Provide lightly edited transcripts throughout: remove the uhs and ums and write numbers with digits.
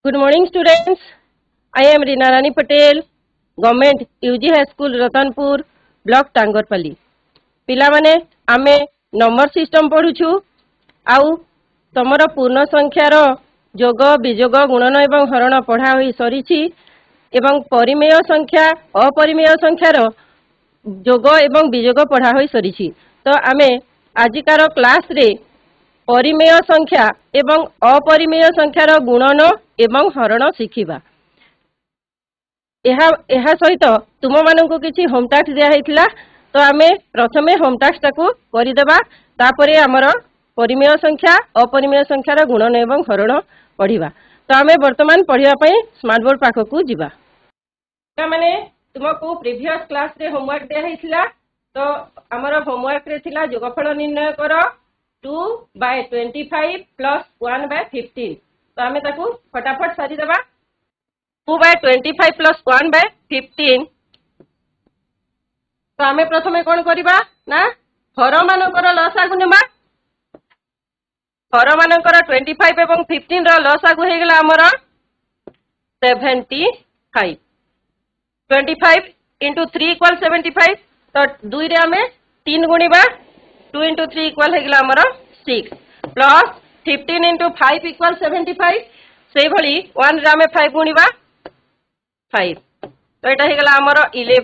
Good morning, students. I am Rina Rani Patel, Government UG High School, Ratanpur, Block Tangarpalli. पिला माने आमे number system पढ़ुछु आउ तमर पूर्ण संख्यार जोग विजोग गुणन एवं हरण पढ़ा होई सरीछि एवं परिमेय संख्या अपरिमेय संख्यार जोग एवं विजोग पढ़ा होई सरीछि। तो आमे आजिकार क्लास रे परिमेय संख्या एवं अपरिमेय संख्यार गुणन एवं हरण शिखिबा। एहा सहित तुम मानकु किछि होम टास्क दिया हैतिला, तो आमे प्रथमे होम टास्क टाकू करिदेबा, तापरे हमर परिमेय संख्या अपरिमेय संख्यार गुणन एवं हरण पढ़िबा। तो आमे वर्तमान पढ़िबा पई स्मार्ट बोर्ड पाखकु जिबा। माने तुमको प्रीवियस क्लास रे होमवर्क दिया हैतिला, तो हमर होमवर्क रे थिला जोगफल निर्णय करो 2/25 प्लस 1/15। तो आमे ताकू फटाफट सारी देबा। 2/25 प्लस 1/15। तो आमे प्रथमे कोन करिबा ना हर मानकर लसागु नेबा। हर मानकर 25 एवं 15 रो लसागु हे गेला हमर 75। 25 into 3 equal 75। तो 2 रे आमे 3 गुणिबा, 2 into 3 equal हे गेला हमर 6 प्लस 15 into 5 equal 75। से भली 1 रे आमे 5 गुणिबा 5। तो एटा हे गेला हमर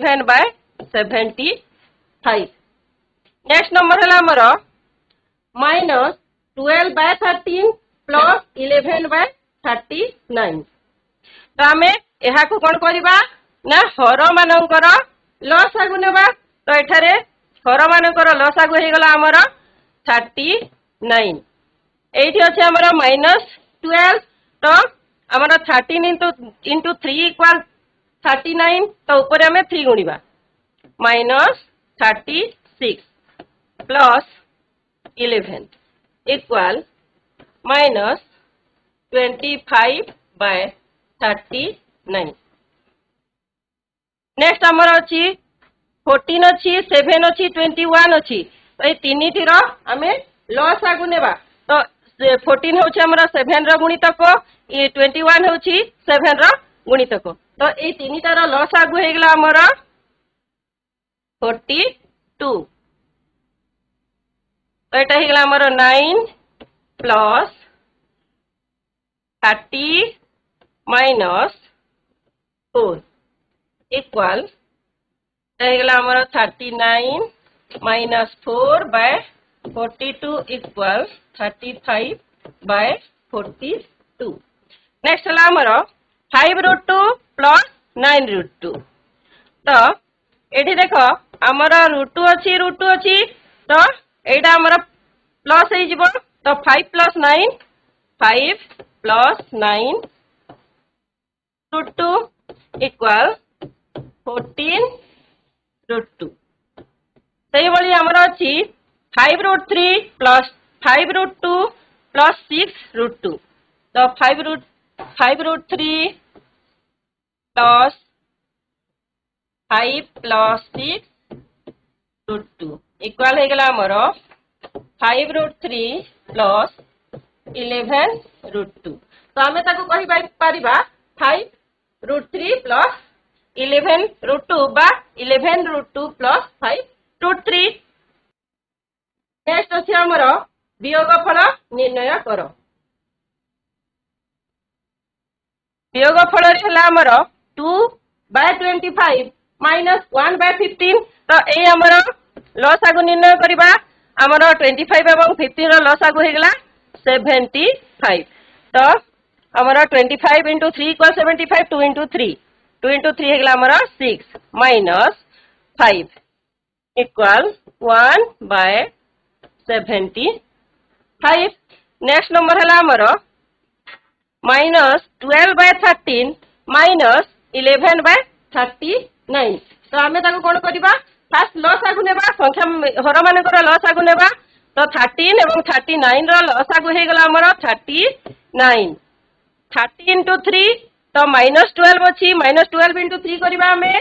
11/75। नेक्स्ट नंबर हला हमर माइनस 12/13 प्लस 11/39। तो आमे एहा को कोन करिबा ना हर मानकर लसागु नेबा। तो एठारे हर मानकर लसागु हे गेला हमर 39। एठी अछि हमर -12। तो हमर 13 into 3 equal 39। तो ऊपर हमें 3 गुणिबा -36 प्लस 11 इक्वल -25/39। नेक्स्ट हमर अछि 14 अछि, 7 अछि, 21 अछि। तो ए तीन थीर आमे लसागु नेबा। तो 14 होछि हमर 7 रो गुणितक, ये 21 होछि 7 रो गुणितक। तो ए तीनटार लसागु हे गेला हमर 42। तो एटा हे गेला हमर 9 प्लस 30 माइनस 4 इक्वल हे गेला हमर 39 माइनस 4/42 इक्वल 35/42। नेक्स्ट हला हमर 5√2 प्लस 9√2। तो एठी देखो हमर √2 अछि, √2 अछि। तो एटा हमर प्लस हे जिवो। तो 5 प्लस 9 5 प्लस 9√2 इक्वल 14√2। सही भली हमर अछि 5√3 प्लस 5√2 प्लस 6√2। तो 5√3 प्लस 5 प्लस 6√2 इक्वल हे गेला हमर 5√3 प्लस 11√2। तो हमें ताको कहि पारिबा 5√3 प्लस 11√2 बा 11√2 प्लस 5√3। नेक्स्ट अछि हमर वियोगफल निर्णय करो। वियोगफल रे हला हमर 2/25 माइनस 1/15। तो ए हमर लसागु निर्णय करिबा। हमर 25 एवं 15 रो लसागु हे गेला 75। तो हमर 25 into 3 equal 75। 2 into 3 हे गेला हमर 6 माइनस 5 इक्वल 1/75। नेक्स्ट नंबर हला हमर -12/13 माइनस 11/39। तो आमे ताको कोन करिबा फास्ट लसागु नेबा, संख्या हर मानकर लसागु नेबा। तो 13 एवं 39 रो लसागु हे गेला हमर 39। 30 into 3 तो -12 अछि, -12 into 3 करिबा हमें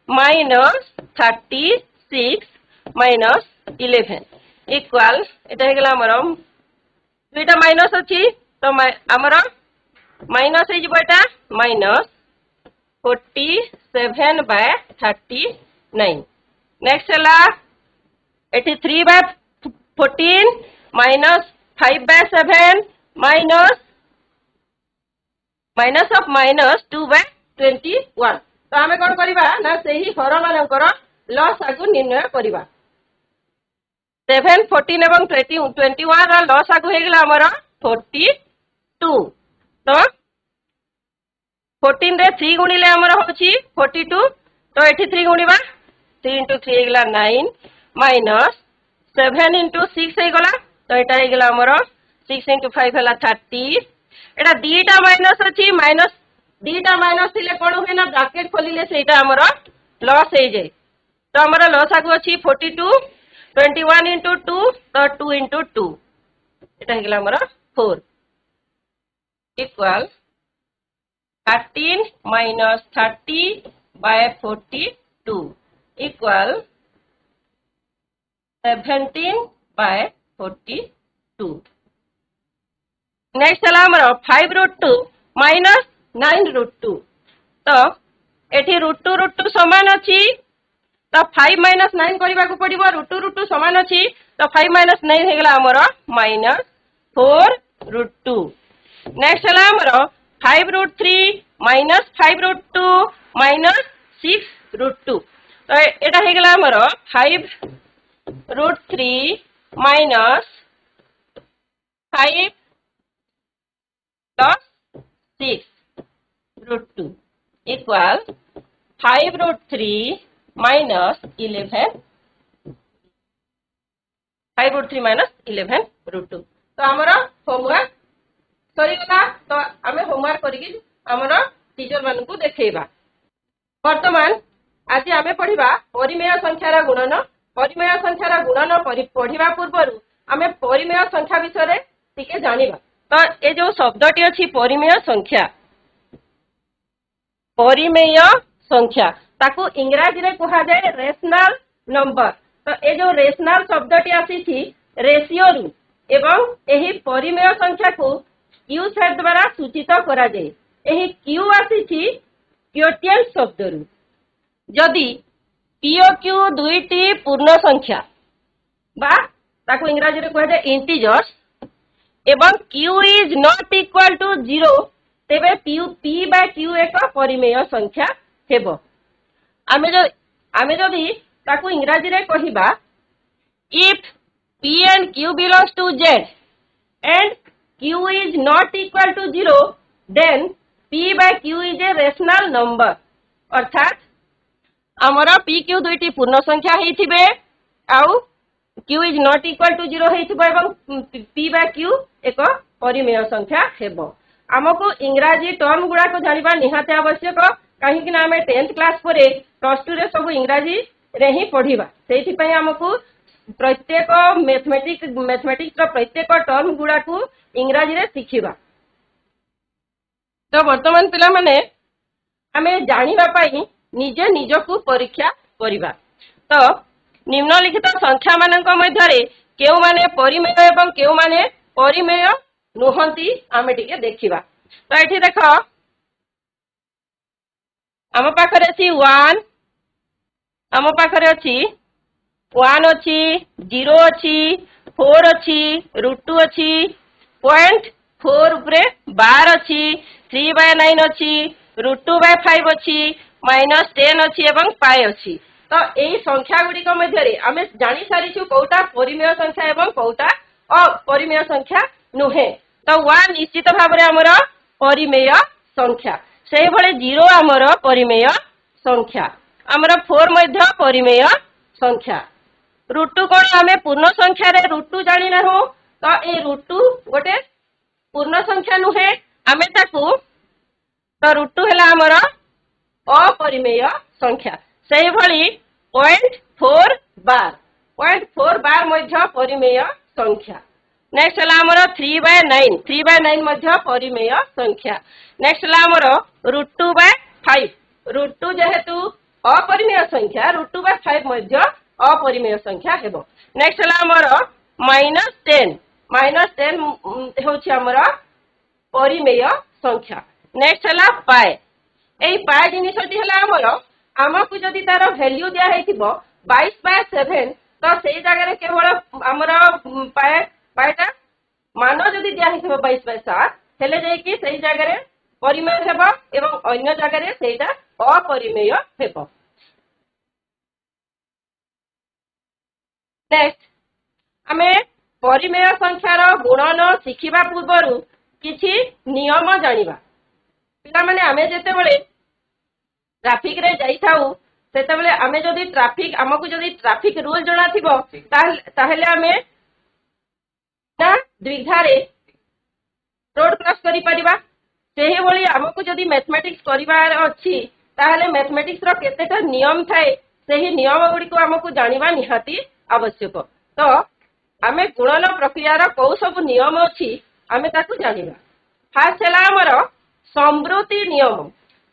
-36 माइनस 11 इक्वल एटा हे गेला हमर दुईटा माइनस अछि। तो हमर माइनस एटा माइनस 47/39 नेक्स्ट है एटी 3/14 minus 5/7 minus minus of minus 2/21 तो आम कौन करवा ना से ही हर मानकर लसागु निर्णय करवा 7 14 एवं 21 लसागु होगला आमर 42 तो 14 रे 3 गुणिले आमर होची 42 तो एठी 3 गुणिबा 3 into 3 होगला 9 माइनस 7 into 6 होगला तो एटा होगला आमर 6 into 5 हला 30 एटा दीटा माइनस अछि माइनस दीटा माइनस थिले कोन होय ना ब्रैकेट खोलिले सेटा आमर लॉस हे जाय तो आमर लॉस आगु अछि 42 21 into 2 तो 2 into 2 एटा होगला आमर 4 इक्वल 13 minus 30/42 equal 17/42 नेक्स्ट है आमर 5√2 minus 9√2 तो एठी √2 समान अछि तो 5 minus 9 करबा को पड़िबो √2 समान अछि तो 5 minus 9 हेगला आमर -4√2 नेक्स्ट है आमर 5√3 minus 5√2 minus 6√2 तो एटा हेगला आमर 5√3 minus 5 plus 6√2 equal 5√3 minus 11 5√3 minus 11√2 तो आमर होमवर्क सरीगला तो आम होमवर्क करिक आमर टीचर मानकु देखैबा वर्तमान आज आम पढ़िबा परिमेय संख्यार गुणन पढ़िबा पूर्व आम परिमेय संख्या विषय रे टिके जानिबा तो ए जो शब्दटी अछि परिमेय संख्या ताकू इंग्रजी रे कहा जाए रेशनल नंबर तो ए जो रेशनल शब्दटी आसी रेशियो रु एवं एही परिमेय संख्या को क्यू सेट द्वारा सूचित करा जाए एही क्यू आसी क्योटियल शब्द रु जदि पीओ क्यू दुईटी पूर्ण संख्या बा ताकू इंग्रजी रे कहा जाए इंटीजर्स एवं Q is not equal to 0 तेबे पी बाय क्यू एक परिमेय संख्या हेबो आमे जदि ताकू इंग्रजी रे कहिबा if P and Q belongs to Z and Q is not equal to 0, then P by Q is a rational number. अर्थात आमर P Q दुईटी पूर्ण संख्या हेथिबे आउ Q is not equal to 0 हेथिबो एवं P by Q एक परिमेय संख्या हेबो आमको इंग्रजी टर्म गुडा को जानिबा निहाते आवश्यक काहे कि ना हमें 10th क्लास परे +2 रे सब इंग्रजी रे ही पढिबा सेहि पय हमकु प्रत्येक मैथमेटिक्स प्रत्येक टर्म गुडा को इंग्रजी रे शिखिबा तो वर्तमान पिला माने हमें जानिबा पाई निजे निजकु परीक्षा करिबा तो निम्नलिखित संख्या मानक मध्य रे केउ माने परिमेय एवं केउ माने परिमेय नुहंती आमे टिके देखिबा तो एठी देखो आम पाखरे अछि 1 आम पाखरे अछि 1 अछि 0 अछि 4 अछि √2 अछि 0.4 उपरे 12 अछि 3/9 अछि √2/5 अछि -10 अछि एवं पाई अछि तो एही संख्या गुडी को मध्य रे आमे जानि सारिछु कोटा परिमेय संख्या एवं कोटा अपरिमेय संख्या नुहे तो 1 निश्चित भाव रे हमर परिमेय संख्या सेही भले 0 हमर परिमेय संख्या हमर 4 मध्य परिमेय संख्या √2 कोन आमे पूर्ण संख्या रे √2 जानि ना हो तो ए √2 गोटे पूर्ण संख्या नुहे आमे ताकू तो √2 हैला हमर अपरिमेय संख्या सेही भली 0.4 बार मध्य परिमेय संख्या नेक्स्ट हैला हमर 3/9 मध्य परिमेय संख्या नेक्स्ट हैला हमर √2/5 √2 जेहेतु अपरिमेय संख्या √2/5 मध्य अपरिमेय संख्या हेबो नेक्स्ट हैला हमर -10 होछि हमर परिमेय संख्या। नेक्स्ट है पाए। यही पाए जिनटी है आमको जदि तार भैल्यू दिखाई 22/7 तो से जगह केवल आमर पाए पाएटा मान जदि दिखाई 22/7 हेले जाइए से जगह परिमेय हेब एवं अन्य जगह से अपरिमेय हेब। नेक्स्ट आमे परिमेय संख्यार गुणन शिखिबा पूर्व किछि नियम जानिबा। पिला माने आमे जेते बेले ट्रैफिक रे जाई थाउ सेते बेले आमे जदि ट्रैफिक हमकु जदि ट्रैफिक रूल जणा थिबो ताहेले आमे ना द्विधारे रोड क्रॉस करि परिबा। सेही बोली हमकु जदि मैथमेटिक्स करिबार अछि ताहेले मैथमेटिक्स रो केतेटा नियम थाए सेही नियम गुडी को हमकु जानिबा निहाती आवश्यक। तो आमे गुणन प्रक्रिया रो को सब नियम अछि आमे ताकु जानिबा। फास्ट हला हमर समृद्धि नियम।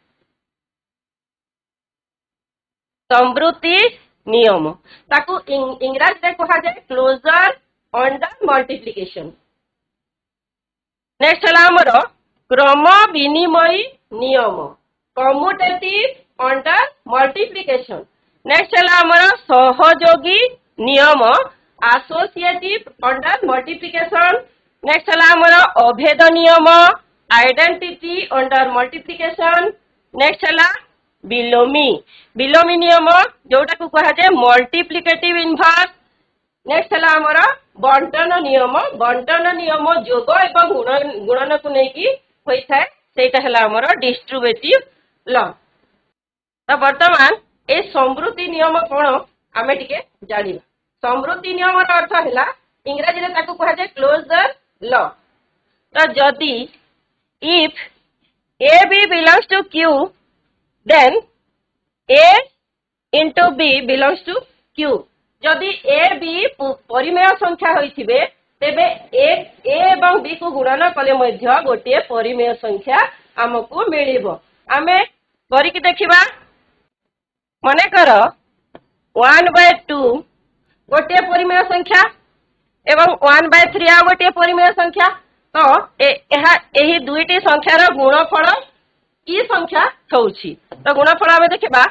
समृद्धि नियम ताकू इंग्रजी रे कहा जाए क्लोजर अंडर मल्टीप्लिकेशन। नेक्स्ट हला हमर क्रम विनिमय नियम कम्यूटेटिव अंडर मल्टीप्लिकेशन। नेक्स्ट हला हमर सहयोगी नियम एसोसिएटिव अंडर मल्टीप्लिकेशन। नेक्स्ट हला हमर अभेद नियम आइडेंटिटी अंडर मल्टीप्लिकेशन। नेक्स्ट हला बिलोमी बिलोमी नियम जोटा को कहा जाए मल्टीप्लिकेटिव इनवर्स। नेक्स्ट हला हमर बंटन नियम जोग एवं गुणन को लेकी होई थाए सेटा हला हमर डिस्ट्रीब्यूटिव लॉ। तो वर्तमान ए समृद्धि नियम कोन आमे टिके जानिबा। समृद्धि नियम रो अर्थ हला इंग्रजी रे ताको कहा जाए क्लोजर लॉ। तो जदी if A B belongs to Q then A into B belongs to Q। जदि A B परिमेय संख्या होइथिबे तेबे A एवं B को गुणन कले मध्य गोटे परिमेय संख्या हमकु मिलिबो। आमे करिक देखिबा। मने कर 1/2 गोटे परिमेय संख्या एवं 1/3 आ गोटे परिमेय संख्या। तो एही दुईटी संख्यार गुणफल की संख्या होउछि। तो गुणफल आमे देखिबा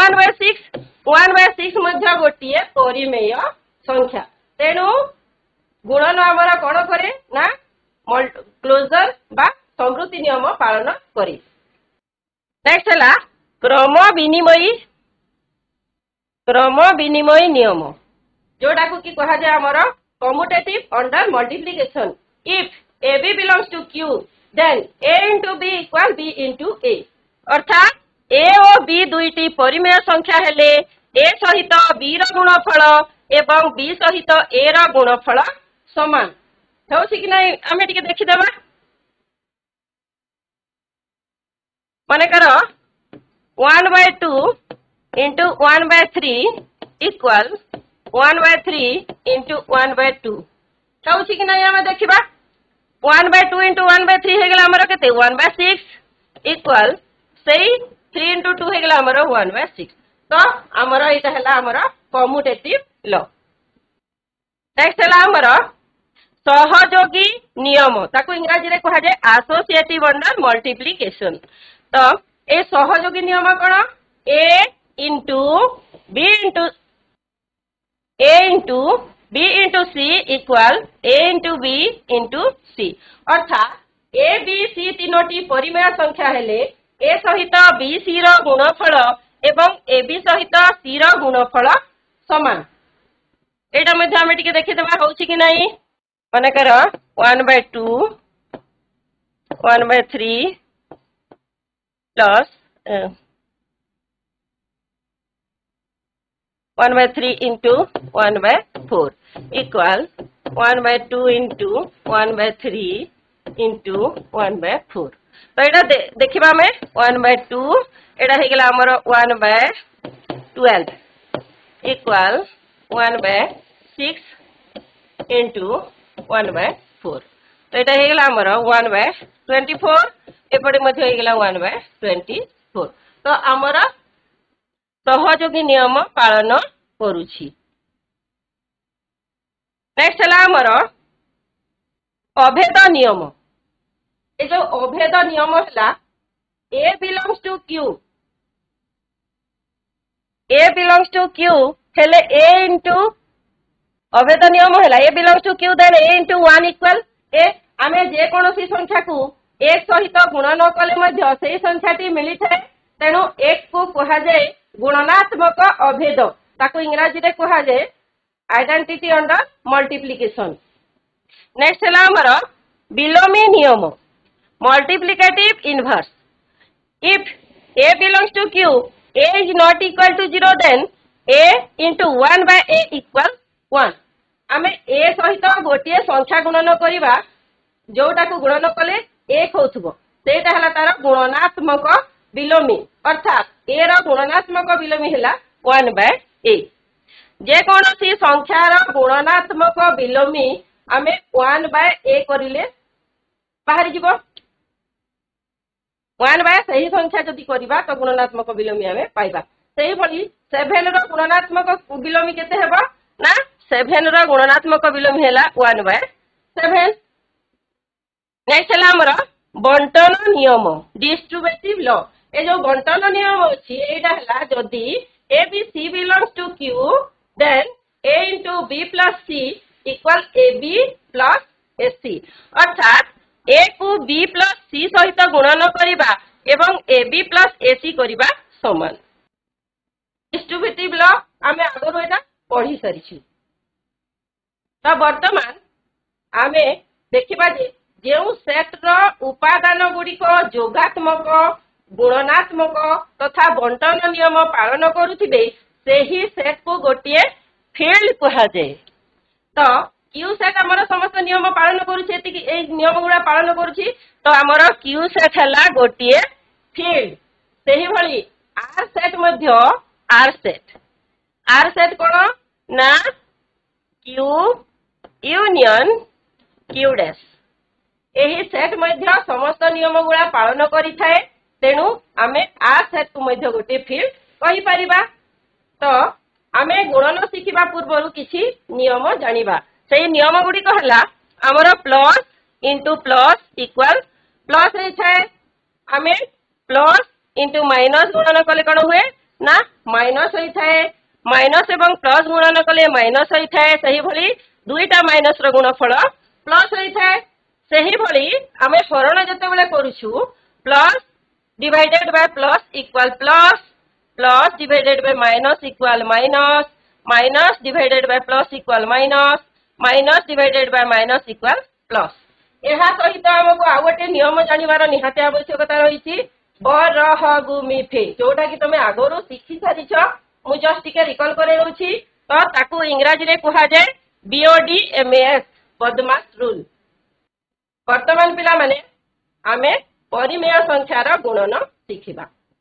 1/6 मध्य गोटे परिमेय संख्या। तेणु गुणन आमर कोन करे ना क्लोजर बा समृद्धि नियम पालन करे। नेक्स्ट हला क्रम विनिमय नियम जोटा को की कहा जाए आमर commutative under multiplication. If A B belongs to Q then A into B equal B into A। अर्थात A और B दुईटी परिमेय संख्या हेले A सहित B रो गुणफल एवं B सहित A रो गुणफल समान होछि कि नै आमे टिके देखि देबा। माने कर 1/2 into 1/3 equal 1/3 into 1/2 होछि कि नै आमे देखिबा। 1/2 into 1/3 हेगला हमर केते 1/6 इक्वल सेही 3 into 2 हेगला हमर 1/6। तो हमर इटा हला हमर कम्यूटेटिव लॉ। नेक्स्ट हला हमर सहयोगी नियम ताको इंग्रजी रे कहा जाए एसोसिएटिव अंडर मल्टीप्लिकेशन। तो ए सहयोगी नियम कोन A into B into C equal A into B into C। अर्थात A B C तीनोटी परिमेय संख्या हेले A सहित B C रो गुणफल एवं A B सहित C रो गुणफल समान। एटा मध्ये हम टिके देखि देबा होछि कि नै। माने कर 1/2 1/3 plus 1/3 into 1/4 equal 1/2 into 1/3 into 1/4। तो एटा देखिबा में 1/2 एटा हे गेला हमर 1/12 equal 1/6 into 1/4। तो एटा हे गेला हमर 1/24 एपटे मध्ये हे गेला 1/24। तो हमर सहयोगी नियम पालन करूछि। नेक्स्ट हला हमर अभेद नियम। ये जो अभेद नियम है A belongs to Q, A belongs to Q हेले ए इंटू अभेद नियम है A belongs to Q then A into 1 equal A. आमे जे कोनोसी संख्या को एक सहित गुण न कले मध्य सेही संख्याटी मिली थाए, तेणु एक को कहा जाए गुणनात्मक अभेद, ताको इंग्रजी रे कहा जाए आइडेंटिटी अंडर मल्टीप्लिकेशन। नेक्स्ट है हमर बिलोमी नियम multiplicative inverse. If a belongs to q, a is not equal to 0 then a into 1 by a equal 1। आमे a सहित गोटे संख्या गुणन करिबा जोटा को गुणन कले एक होथबो सेटा हला तार गुणनात्मक बिलोमी, अर्थात a रो गुणनात्मक बिलोमी हला 1 by a। जे कोनोसी संख्यार गुणनात्मक बिलोमी आमे 1 by a करिले बाहर जीवो, 1 by सही संख्या जदि करिबा तो गुणनात्मक बिलोमी आमे पाइबा। सही भली 7 रो गुणनात्मक बिलोमी केते हेबा ना 7 रो गुणनात्मक बिलोमी हेला 1 by 7। नेक्स्ट है हमर बंटन नियम डिस्ट्रीब्यूटिव लॉ। ए जो बंटन नियम अछि एटा हला जदि A B C belongs to Q then a into b plus c equal ab plus ac, अर्थात a को b plus c सहित गुणन करिबा एवं ab plus ac करिबा समान। डिस्ट्रीब्यूटिव लॉ आमे आगरो एटा पढी सरिछि। त वर्तमान आमे देखिबा जे जेउ सेट रो उपादान गुडी को जोगात्मक गुणनात्मक तथा बंटन नियम पालन करुथिबे सेही सेट को गोटिए फील्ड कहा जाए। तो क्यू सेट आमर समस्त नियम पालन करुछि, नियम गुड़ा पालन करुछि, तो आमर क्यू सेट है गोटे फील्ड। सेही भली आर सेट मध्य आर सेट कौन ना क्यू यूनियन क्यू डैश, यही सेट मध्य समस्त नियम गुड़ा पालन करि थाए, तेणु आमे आर सेट को मध्य गोटे फील्ड कहि परिबा। तो आमे गुणन शिखिबा पूर्वरु किछि नियम जानिबा। सेही नियम गुडी कहला हमर plus into plus equal plus होई थाए, आमे प्लस इंटू माइनस गुणन कले कोन हुए ना माइनस होई थाए, माइनस एवं प्लस गुणन कले माइनस होई थाए। सेही भली दुईटा माइनस रो गुणफल प्लस होई थाए। सेही भली आमे हरण जते बेले करूछु plus divided by plus equal plus, plus divided by minus equal minus, minus divided by plus equal minus, minus divided by minus equal plus. एहा सहित हमको आ गोटे नियम जानिबार निहाती आवश्यकता रहिछि बरहगुमिफे, जोटा कि तमे आगरो शिखि सारिछ। मु जस्ट टिके रिकॉल करे रहउछि। तो ताकू इंग्रजी रे कहा जाय BODMAS बदमाश रूल। वर्तमान पिला माने आमे परिमेय संख्यार गुणन शिखिबा।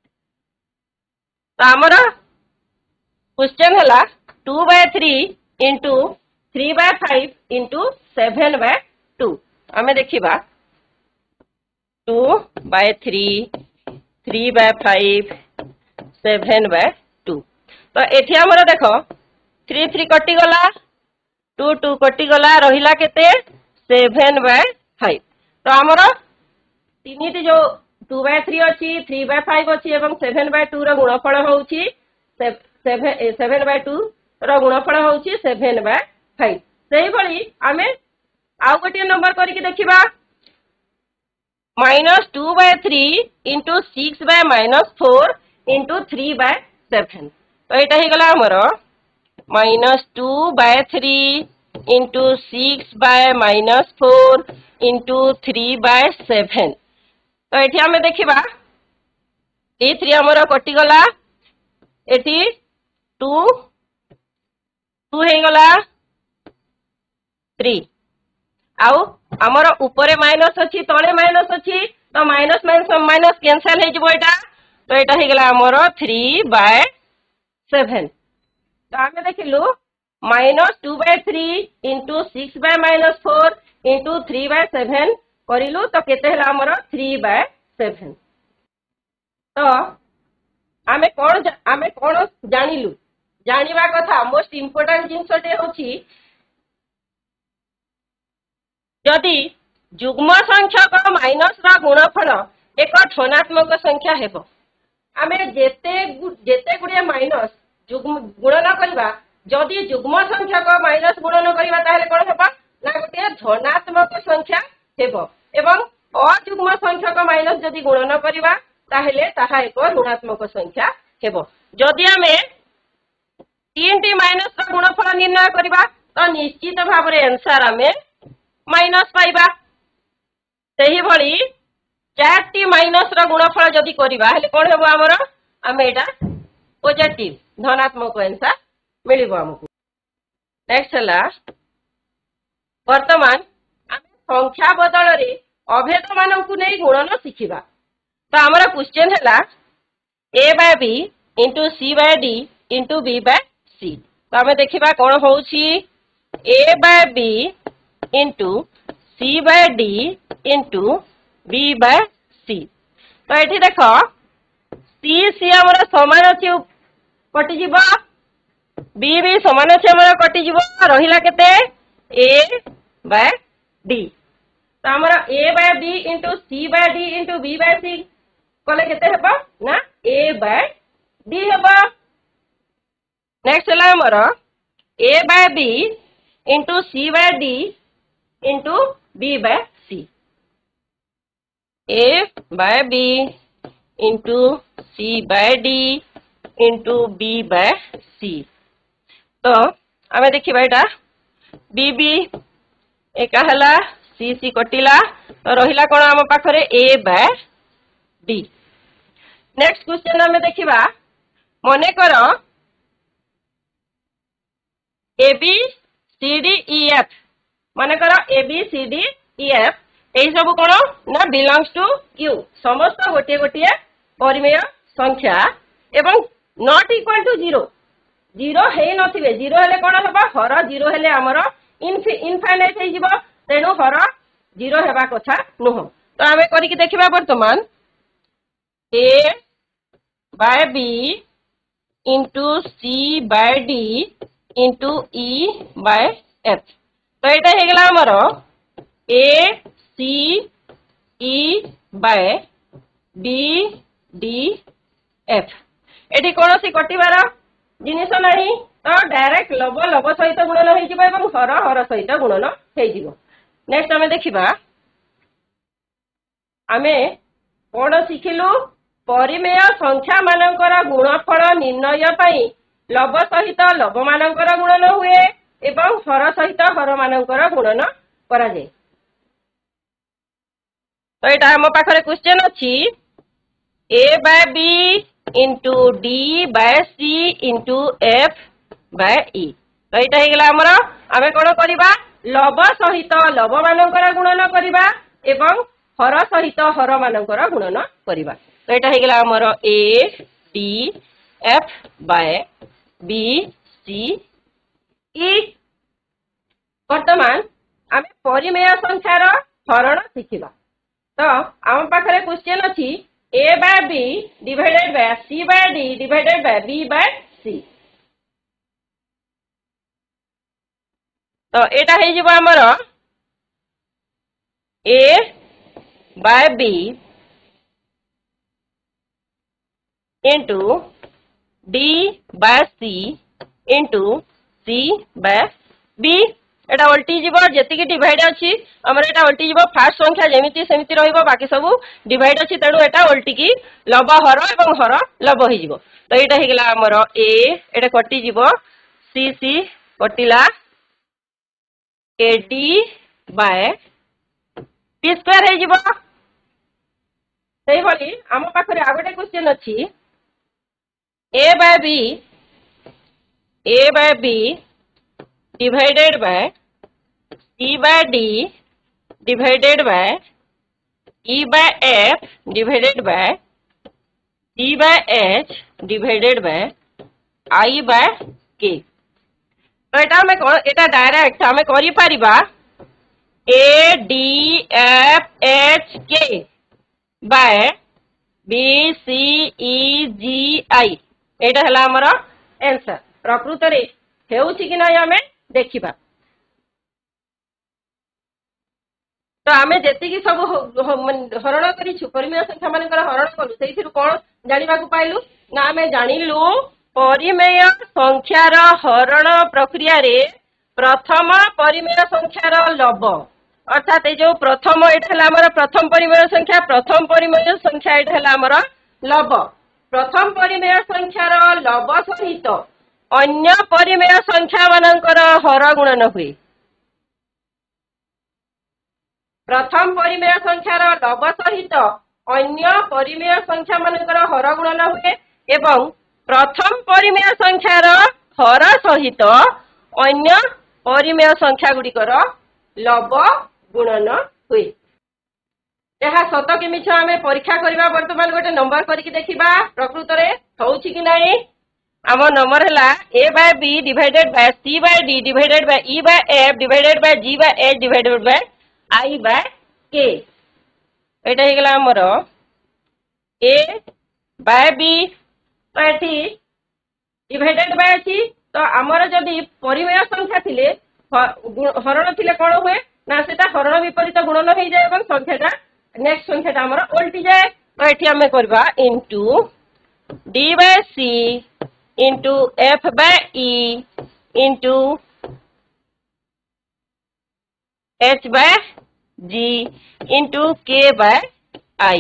तो आमर क्वेश्चन है 2 by 3 into 3 by 5 into 7 by 2। आमे देखिबा 2 by 3 3 by 5 7 by 2। तो एठी हमर देखो 3 3 कटि गला, 2 2 कटि गला, रहिला केते 7 by 5। तो हमर तीनिटी जो 2 by 3 अच्छी 3 by 5 अच्छी एवं 7 by 2 रो गुणफल होउची 7 by 2 रो गुणफल होउची 7 by 5। सेही भली आमे आउ गोटे नंबर करिके देखिबा -2 by 3 into 6 by -4 into 3 by 7। तो एटा ही गला हमरो -2 by 3 into 6 by -4 into 3 by 7। तो एठी हमें देखिबा ए 3 हमरो कटि गला, एठी 2 2 हे गला 3, आउ हमरो ऊपरे माइनस अछि तळे माइनस अछि, तो माइनस माइनस माइनस कैंसिल हे जबो एटा। तो एटा हे गला हमरो 3 by 7। तो हमें देखिलु -2 by 3 into 6 by -4 into 3 by 7 करिलु, तो केते हला हमरो 3 by 7। तो आमे कोन जानिलु जानिबा कथा मोस्ट इंपोर्टेंट जिंसटे होची जदि जुग्म संख्यक माइनस रा गुणफल एक धनात्मक संख्या हेबो। आमे जेते गुड़िया माइनस गुणन करबा जदि जुग्म संख्यक माइनस गुणन करबा ताहेले कोन हेबा ना गोटे धनात्मक संख्या हेबो एवं अजुग्म संख्यक माइनस जदि गुणन करबा ताहेले ताहा एक ऋणात्मक संख्या हेबो। जदि आमे 3 टी माइनस रा गुणफल निर्णय करबा तो निश्चित भाव रे आंसर आमे माइनस पाइबा। सही भली 4 टी माइनस रा गुणफल जदि करबा हेले कोन हेबो हमर आमे एटा पॉजिटिव धनात्मक आंसर मिलिबो हमकु। नेक्स्ट हला वर्तमान आमे संख्या बदल रे अभेद मानकु नै गुणन सिखिबा। तो हमर क्वेश्चन हला a by b into c by d into b by c। तो आमे देखिबा कोन होउची a by b into c by d into b by c। तो एठी देखो c c हमर समान अछि कटि जीवो b भी समान अछि हमर कटि जीवो रहिला केते a by d। तो हमर a by b into c by d into b by c कले केते हेबो ना a by d हेबो। नेक्स्ट हला हमर a by b into c by d into b by c। a by b into c by d into b by c। तो आमे देखिबा एटा b b एका हला c c कटिला तो रहिला कोन हम पाखरे a by d। Next question आमे देखिबा मने करो A B C D E F माने करो A B C D E F एई सब कोन ना बिलोंग्स टू क्यू समस्त गोटे गोटे परिमेय संख्या एवं नॉट इक्वल टू 0 0 हे नथिबे 0 हेले कोन हबा हर 0 हेले हमर इनफाइनाइट हे जिवो तेनु हर 0 हेबा कथा नुह। तो आमे करी कि देखिबा वर्तमान a by b into c by d into e by f। तो एटा हे गेला हमर a c e by b d f। एटी कोनोसी कटिबार जिनिस नाही तो डायरेक्ट लब लब सहित गुणन होई जिवो एवं हर हर सहित गुणन होई जिवो। नेक्स्ट आमे देखिबा आमे कोन सिखिलु परिमेय संख्या मानकर गुणफल निर्णय पई लब सहित लब मानकर गुणन हुए एवं हर सहित हर मानकर गुणन करा जाय। तो एटा हम पाखरे क्वेश्चन अछि a by b into d by c into f by e। तो एटा हे गेला हमर आमे कोन करिबा लब सहित लब मानकर गुणन करिबा एवं हर सहित हर मानकर गुणन करिबा। तो एटा हे गेला हमर a d f by b c e। वर्तमान आमे परिमेय संख्यार हरण सिखिबा। तो आम पाखरे क्वेश्चन अछि a by b divided by c by d divided by b by c। तो एटा हे जिवो हमर a by b into d by c into c by b। एटा उल्टी जीवो जेति कि डिवाइड अछि हमर एटा उल्टी जीवो फर्स्ट संख्या जेमिति सेमिति रहिबो बाकी सब डिवाइड अछि तेनु एटा उल्टी की लब हर एवं हर लब होई जीवो। तो एटा हे गेला हमर a एटा कटि जीवो c c कटिला ad by p स्क्वायर हे जीवो। सही बोली हम पाखरे आ गोटे क्वेश्चन अछि a by b divided by c by d divided by e by f divided by c by h divided by I by k। तो एटा हमें एटा डायरेक्ट हमें करि परिबा a d f h k by b c e g i एटा हला हमर answer. प्रकृत रे हेउछि कि नै हमें देखिबा। तो आमे जेतिकी सब हरण करिछु परिमेय संख्या मानकर हरण कलु सेइथिरु कोन जानिबा को पाइलु ना आमे जानिलु परिमेय संख्यार हरण प्रक्रिया रे प्रथम परिमेय संख्यार लब अर्थात जो प्रथम एटा प्रथम परिमेय संख्या एटा लब प्रथम परिमेय संख्यार लब सहित अन्य परिमेय संख्या मानकर हर गुणन हुए प्रथम परिमेय संख्यार लब सहित अन्य परिमेय संख्या मानकर हर गुणन हुए एवं प्रथम परिमेय संख्यार हर सहित अन्य परिमेय संख्या गुड़िकर लब गुणन हुए यह सत कि मिछ आमे परीक्षा करबा वर्तमान गोटे नंबर करके देखिबा प्रकृत रे होउछि कि नाही आम नंबर है a by b divided by c by d divided by e by f divided by g by h divided by I by k एटा हे गला हमर a by b तो एठी डिवाइडेड बाय अछि तो हमर जदी परिमेय संख्या थिले हरण थिले कोन हुए ना सेटा हरण विपरीत गुणन हो जाय एवं संख्याटा नेक्स्ट संख्याटा हमर उल्टी जाय तो एठी हमें करबा into d by c into f by e into h by g into k by I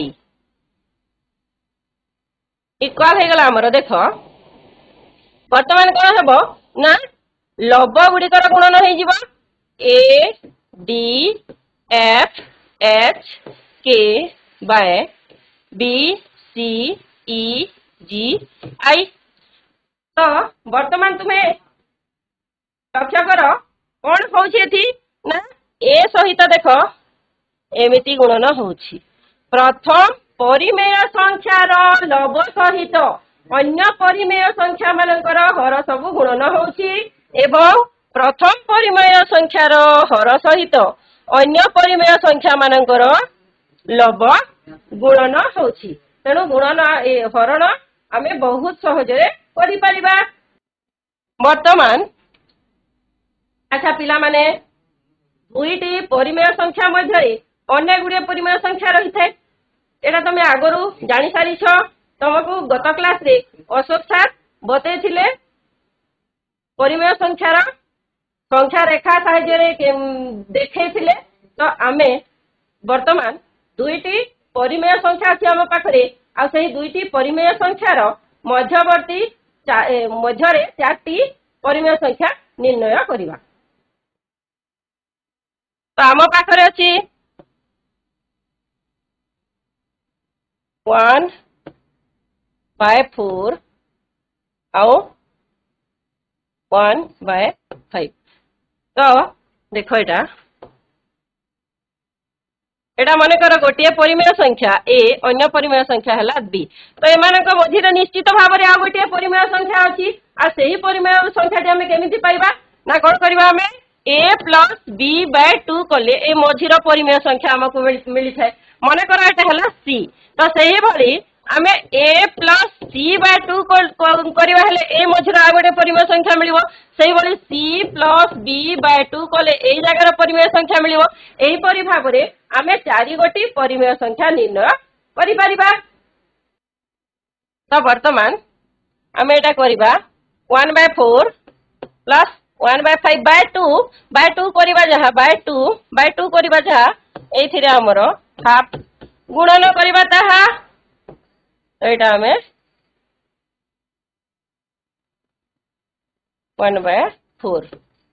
equal हो गला हमर देख वर्तमान कौन हम ना लब गुड़िकर गुणन हो a d f h k by b c e g I तो वर्तमान तुम्हें लक्ष्य कर कौन होछि ना ए सहित देख एमिति गुणन होछि प्रथम परिमेय संख्यार लब सहित अन्य परिमेय संख्या मानकर हर सब गुणन होछि एवं प्रथम परिमेय संख्यार हर सहित अन्य परिमेय संख्या मानकर लब गुणन होछि तेणु गुणन हरण आमे बहुत सहजरे करि परिबा वर्तमान अच्छा पिला माने दुईटी परिमेय संख्या मध्य अन्य गुड़े परिमेय संख्या रही है एटा तुम आगरू जानी सारी तुमको गत क्लास रे अशोक सर बते थिले परिमेय संख्यार संख्या रेखा साहाय्य देखे थिले तो आमे वर्तमान दुईटी परिमेय संख्या अछि हम पाखरे आ सेही दुईटी परिमेय संख्यार मध्यवर्ती मध्यरे चारटी परिमेय संख्या निर्णय करिबा तो आम पाखरे अछि 1 by 4 आउ 1 by 5 तो देखो एटा मन कर गोटे परिमेय संख्या ए अन्य परिमेय संख्या है बी तो एमानक मझिरे निश्चित भाव में आ गोटे परिमेय संख्या अच्छी आ सेही परिमेय संख्या आम केमिति पाइबा ना कौन करबा आमे ए प्लस बी बाय 2 कले ए मझिर परिमेय संख्या हमको मिली थाए मन कर एटा है सी तो सेही भली आमे ए प्लस सी बाय 2 करबा हेले ए मझिर आ गोटे परिमेय संख्या मिलिबो सेही भली सी प्लस बी बाय 2 कले ए जगार परिमेय संख्या मिलिबो एही परि भाव रे आमे चारि गोटी परिमेय संख्या निर्णय करि परिबा तो वर्तमान आमे एटा करिबा 1 by 4 प्लस 1 by 5 by 2 करिबा जहा by 2 करिबा जहा एथिरे हमर हाफ गुणन करिबा ताहा एटा हमें 1 by 4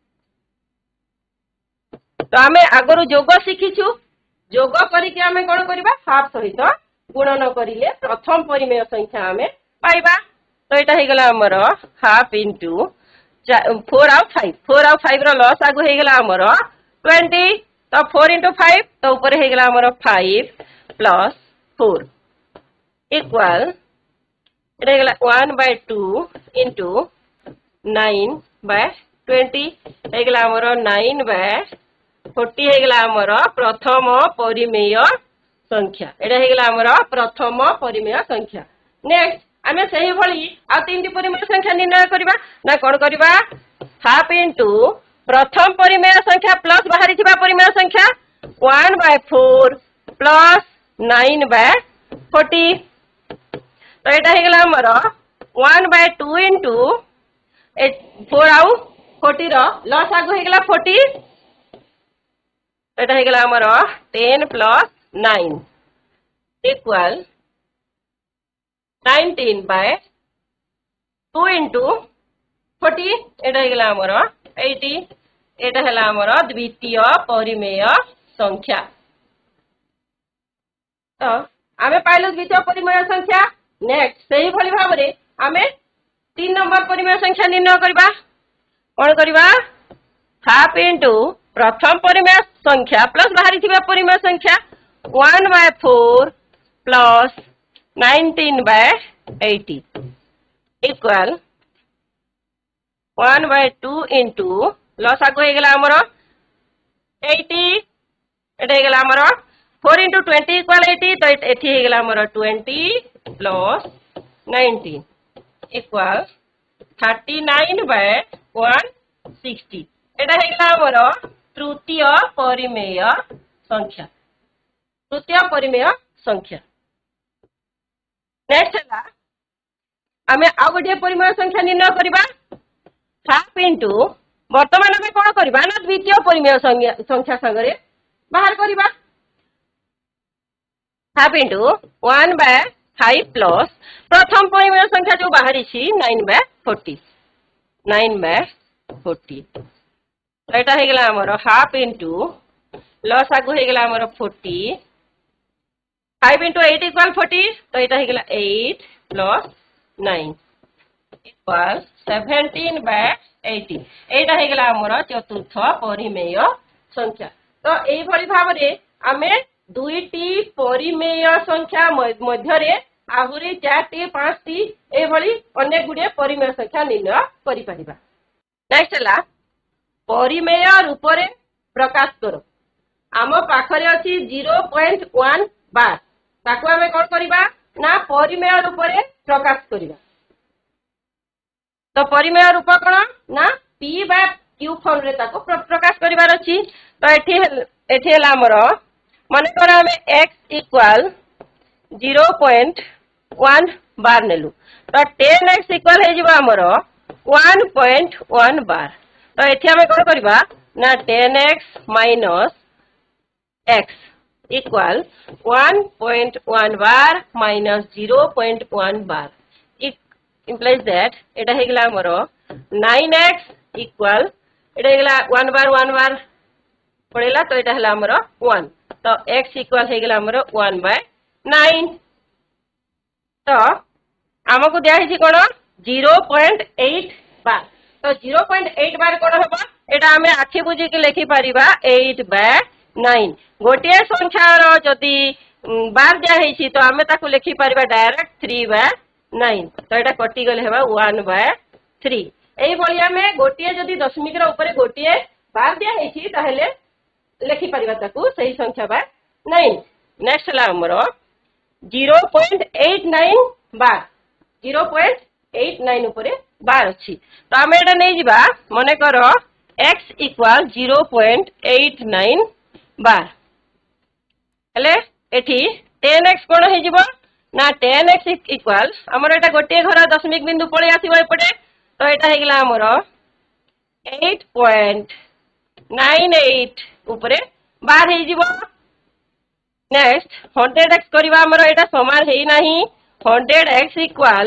तो आमे आगरु जोग शिखिछु जोग करिके आमे कोन करिबा हाफ सहित गुणन करिले प्रथम परिमेय संख्या आमे पाइबा तो एटा हे गेला हमर हाफ इनटू 4 आउ 5 रो लॉस आगु हे गेला हमर 20 तो 4 into 5 तो ऊपर हे गेला हमर 5 plus 4 इक्वल एटा गेला 1 by 2 into 9 by 20 हे गेला हमर 9 by 40 हे गेला हमर प्रथम परिमेय संख्या एटा हे गेला हमर प्रथम परिमेय संख्या नेक्स्ट आमे सही भली आ तीनटी परिमेय संख्या निर्णय करबा ना कोन करबा हाफ इनटू प्रथम परिमेय संख्या प्लस बाहरी थिबा परिमेय संख्या 1/4 प्लस 9/40 तो एटा हे गेला हमर 1/2 इनटू 4 आउ 40 रो लॉस आगु हे गेला 40 एटा हे गेला हमर 10 प्लस 9 इक्वल 19/2 इनटू 40 एटा हे गेला हमर 80 एटा हेला हमर द्वितीय परिमेय संख्या तो आमे पाइलो द्वितीय परिमेय संख्या नेक्स्ट सही भली भाव रे आमे 3 नंबर परिमेय संख्या निर्णय करबा कोन करबा हाफ इनटू प्रथम परिमेय संख्या प्लस बाहरी थिबा परिमेय संख्या 1/4 प्लस 19/80 इक्वल 1/2 इनटू लॉस आगो हे गेला हमर 80 एटा हे गेला हमर 4 into 20 equal 80 तो एठी हे गेला हमर 20 plus 19 equal 39/160 एटा हे गेला हमर तृतीय परिमेय संख्या नेक्स्ट हला आमे आ गोटे परिमेय संख्या निर्णय करबा हाफ इनटू वर्तमान में कौन करबा ना द्वितीय परिमेय संख्या संगे बाहर करबा हाफ इनटू 1/5 प्लस प्रथम परिमेय संख्या जो बाहरी छी 9/40 तो एटा हे गेला हमर हाफ इनटू लॉस आगु हे गेला हमर 40 5 into 8 equal 40 तो एटा हे गेला 8 plus 9 equal 17/80 एटा हे गेला हमर चतुर्थ परिमेय संख्या तो एई भली भाव रे आमे दुईटी परिमेय संख्या मध्य रे आहुरी 4टी 5टी ए भली अनेक गुडे परिमेय संख्या निर्णय करि परिबा नेक्स्ट ला परिमेय रूप रे प्रकाश करो आम पाखरे अछि 0.1 बार ताको आमे कोन करिबा ना परिमेय रूप रे प्रकाश करिबा तो परिमेय रूप कोन ना p/q फॉर्म रे ताको प्रकाश करिवार अछि तो एठी हला हमर माने कर हमें x इक्वल 0.1 बार नेलु तो 10x इक्वल हे जिबा हमर 1.1 बार तो एठी हमें कोन करिबा ना 10x minus x equal 1.1 bar minus 0.1 bar implies that eta he gela amor 9x equal eta he gela 1 bar पड़ेला तो eta hela amor 1 तो x equal he gela amor 1/9 तो हमको दिया है कोन 0.8 बार तो 0.8 बार कोन होबा एटा हमें आखि बुझी के लिखि परिबा 8/9 गोटे संख्या रो जदी बार दिया है तो हमें ताको लिखि परिबा डायरेक्ट 3/9 तो एटा कटि गले हेबा 1/3 एई भलिया में गोटे जदी दशमिक रो ऊपर गोटे बार दिया है ताहेले लिखि परिबा ताको सही संख्या बा 9 नेक्स्ट ला हमरो 0.89 बार 0.89 ऊपर बार अछि तो हमें एटा नै जिबा मने करो x equal 0.89 बार हेले एठी 10x कोन हे जिवो ना 10x इक्वल हमर एटा गोटे घर दशमिक बिंदु पळे आसीबो एपटे तो एटा हे गेला हमर 8.98 ऊपरे बार हे जिवो नेक्स्ट 100x करबा हमर एटा समान हेई नाही 100x इक्वल